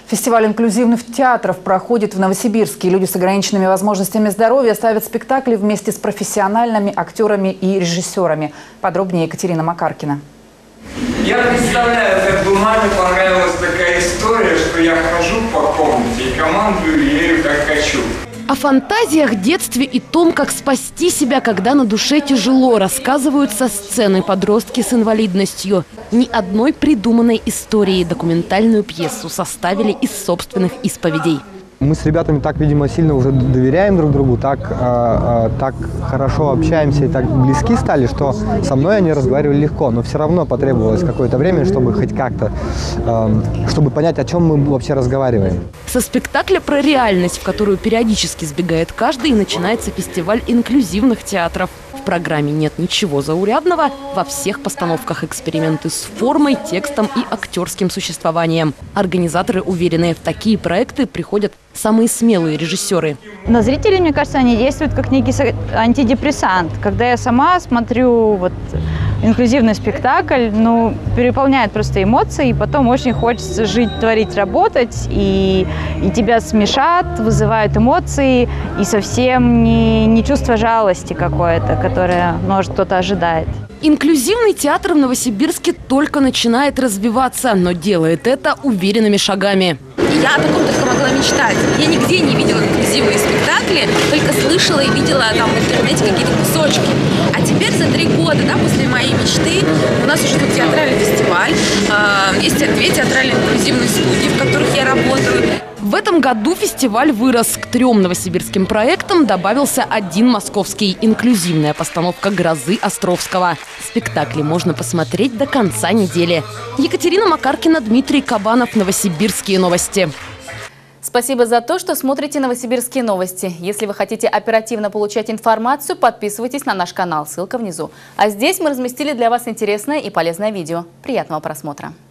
Фестиваль инклюзивных театров проходит в Новосибирске. Люди с ограниченными возможностями здоровья ставят спектакли вместе с профессиональными актерами и режиссерами. Подробнее Екатерина Макаркина. Я представляю, как бы маме понравилась такая история, что я хожу по комнате и командую ею как хочу. О фантазиях, детстве и том, как спасти себя, когда на душе тяжело, рассказывают со сцены подростки с инвалидностью. Ни одной придуманной истории документальную пьесу составили из собственных исповедей. Мы с ребятами так, видимо, сильно уже доверяем друг другу, так хорошо общаемся и так близки стали, что со мной они разговаривали легко. Но все равно потребовалось какое-то время, чтобы хоть как-то, чтобы понять, о чем мы вообще разговариваем. Со спектакля про реальность, в которую периодически сбегает каждый, начинается фестиваль инклюзивных театров. В программе нет ничего заурядного, во всех постановках эксперименты с формой, текстом и актерским существованием. Организаторы уверены, в такие проекты приходят самые смелые режиссеры. На зрителей, мне кажется, они действуют как некий антидепрессант. Когда я сама смотрю инклюзивный спектакль, переполняет просто эмоции, и потом очень хочется жить, творить, работать, и тебя смешат, вызывают эмоции, и совсем не чувство жалости какое-то, которое, может, кто-то ожидает. Инклюзивный театр в Новосибирске только начинает развиваться, но делает это уверенными шагами. Я о таком только могла мечтать. Я нигде не видела инклюзивные спектакли, только слышала и видела там в интернете какие-то кусочки. А теперь за 3 года, после моей мечты, у нас уже тут театральный фестиваль, есть 2 театральные инклюзивные студии, в которых я работаю. В этом году фестиваль вырос. К 3 новосибирским проектам добавился 1 московский. Инклюзивная постановка «Грозы» Островского. Спектакли можно посмотреть до конца недели. Екатерина Макаркина, Дмитрий Кабанов. Новосибирские новости. Спасибо за то, что смотрите «Новосибирские новости». Если вы хотите оперативно получать информацию, подписывайтесь на наш канал. Ссылка внизу. А здесь мы разместили для вас интересное и полезное видео. Приятного просмотра.